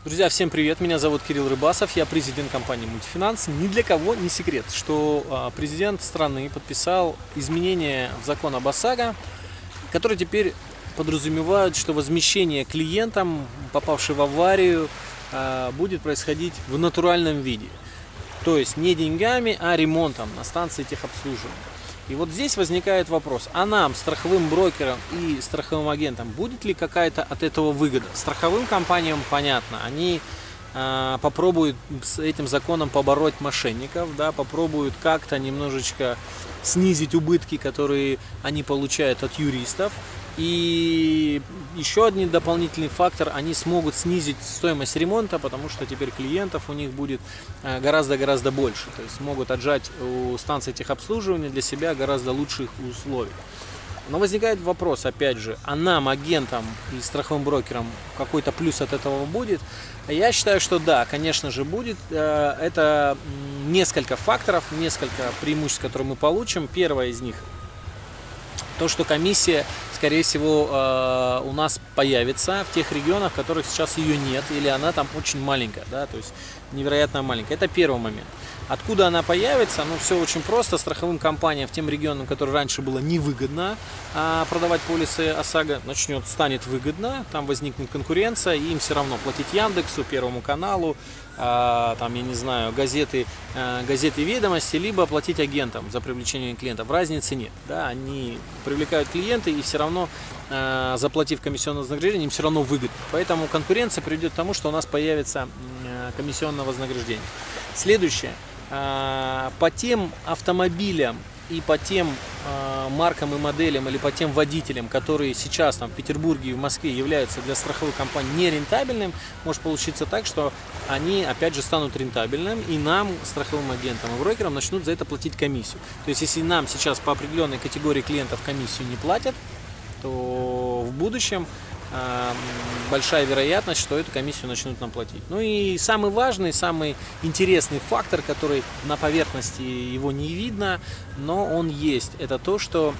Друзья, всем привет! Меня зовут Кирилл Рыбасов, я президент компании Мультифинанс. Ни для кого не секрет, что президент страны подписал изменения в закон об ОСАГО, которые теперь подразумевают, что возмещение клиентам, попавшим в аварию, будет происходить в натуральном виде. То есть не деньгами, а ремонтом на станции техобслуживания. И вот здесь возникает вопрос, а нам, страховым брокерам и страховым агентам, будет ли какая-то от этого выгода? Страховым компаниям понятно, они попробуют с этим законом побороть мошенников, да, попробуют как-то немножечко снизить убытки, которые они получают от юристов. И еще один дополнительный фактор, они смогут снизить стоимость ремонта, потому что теперь клиентов у них будет гораздо больше. То есть могут отжать у станции техобслуживания для себя гораздо лучших условий. Но возникает вопрос, опять же, а нам, агентам и страховым брокерам, какой-то плюс от этого будет? Я считаю, что да, конечно же будет. Это несколько факторов, несколько преимуществ, которые мы получим. Первое из них – то, что комиссия, скорее всего, у нас появится в тех регионах, в которых сейчас ее нет, или она там очень маленькая, да, то есть невероятно маленькая. Это первый момент. Откуда она появится? Ну, все очень просто. Страховым компаниям в тем регионам, которые раньше было невыгодно продавать полисы ОСАГО, станет выгодно, там возникнет конкуренция, и им все равно платить Яндексу, Первому каналу, там, я не знаю, газеты «Ведомости», либо платить агентам за привлечение клиентов. Разницы нет. Да? Они привлекают клиенты, и все равно, заплатив комиссионное вознаграждение, им все равно выгодно. Поэтому конкуренция приведет к тому, что у нас появится комиссионное вознаграждение. Следующее. По тем автомобилям и по тем маркам и моделям или по тем водителям, которые сейчас там в Петербурге и в Москве являются для страховых компаний нерентабельным, может получиться так, что они опять же станут рентабельным, и нам, страховым агентам и брокерам, начнут за это платить комиссию. То есть если нам сейчас по определенной категории клиентов комиссию не платят, то в будущем большая вероятность, что эту комиссию начнут нам платить. Ну и самый важный, самый интересный фактор, который на поверхности его не видно, но он есть, это то, что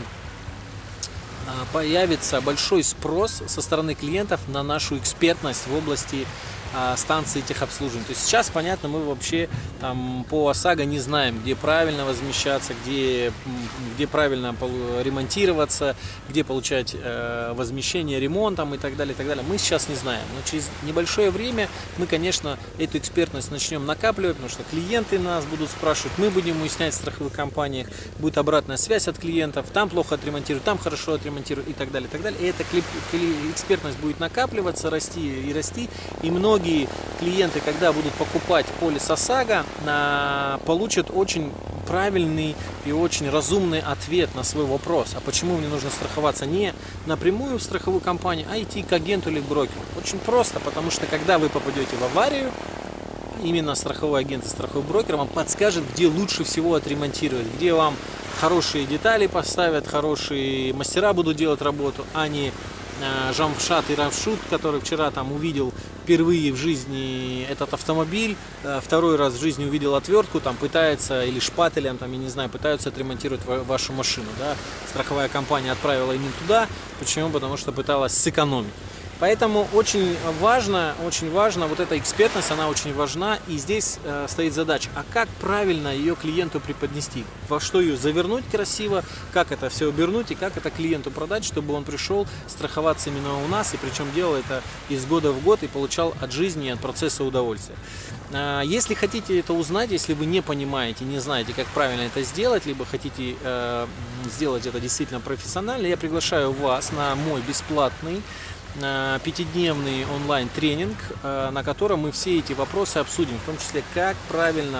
появится большой спрос со стороны клиентов на нашу экспертность в области станции техобслуживания. То есть сейчас, понятно, мы вообще там по ОСАГО не знаем, где правильно возмещаться, где правильно ремонтироваться, где получать возмещение ремонтом и так далее, и так далее. Мы сейчас не знаем. Но через небольшое время мы, конечно, эту экспертность начнем накапливать, потому что клиенты нас будут спрашивать, мы будем уяснять в страховых компаниях, будет обратная связь от клиентов, там плохо отремонтируют, там хорошо отремонтируют и так далее, и так далее. И эта экспертность будет накапливаться, расти и расти, и многие клиенты, когда будут покупать полис ОСАГО, получат очень правильный и очень разумный ответ на свой вопрос. А почему мне нужно страховаться не напрямую в страховую компанию, а идти к агенту или к брокеру? Очень просто, потому что когда вы попадете в аварию, именно страховой агент и страховой брокер вам подскажет, где лучше всего отремонтировать, где вам хорошие детали поставят, хорошие мастера будут делать работу, а не Жамшат и Равшут, который вчера там увидел впервые в жизни этот автомобиль, второй раз в жизни увидел отвертку, там пытается, или шпателем, там, я не знаю, пытаются отремонтировать вашу машину. Да? Страховая компания отправила именно туда. Почему? Потому что пыталась сэкономить. Поэтому очень важно, вот эта экспертность, она очень важна, и здесь стоит задача, а как правильно ее клиенту преподнести, во что ее завернуть красиво, как это все обернуть и как это клиенту продать, чтобы он пришел страховаться именно у нас, и причем делал это из года в год и получал от жизни и от процесса удовольствие. Если хотите это узнать, если вы не понимаете, не знаете, как правильно это сделать, либо хотите сделать это действительно профессионально, я приглашаю вас на мой бесплатный пятидневный онлайн-тренинг, на котором мы все эти вопросы обсудим, в том числе, как правильно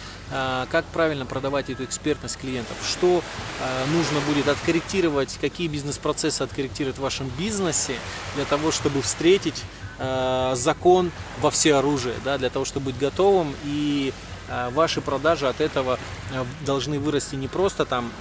продавать эту экспертность клиентов, что нужно будет откорректировать, какие бизнес-процессы откорректировать в вашем бизнесе для того, чтобы встретить закон во всеоружие, да, для того, чтобы быть готовым, и ваши продажи от этого должны вырасти не просто там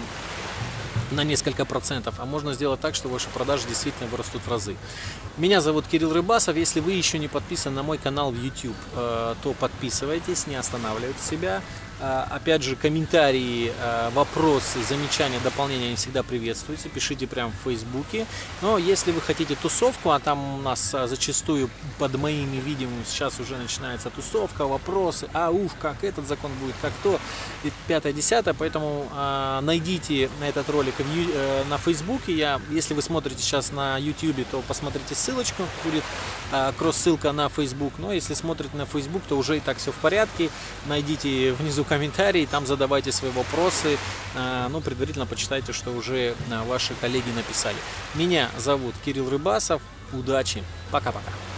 на несколько процентов, а можно сделать так, что ваши продажи действительно вырастут в разы. Меня зовут Кирилл Рыбасов. Если вы еще не подписаны на мой канал в YouTube, то подписывайтесь, не останавливайте себя. Опять же, комментарии, вопросы, замечания, дополнения, они всегда приветствуются. Пишите прямо в Фейсбуке. Но если вы хотите тусовку, а там у нас зачастую под моими видео сейчас уже начинается тусовка, вопросы, как этот закон будет, как то, и 5-10, поэтому найдите на этот ролик на Фейсбуке. Если вы смотрите сейчас на YouTube, то посмотрите ссылочку, будет кросс-ссылка на Facebook. Но если смотрите на Facebook, то уже и так все в порядке. Найдите внизу комментарии, там задавайте свои вопросы, предварительно почитайте, что уже ваши коллеги написали. Меня зовут Кирилл Рыбасов, удачи, пока-пока.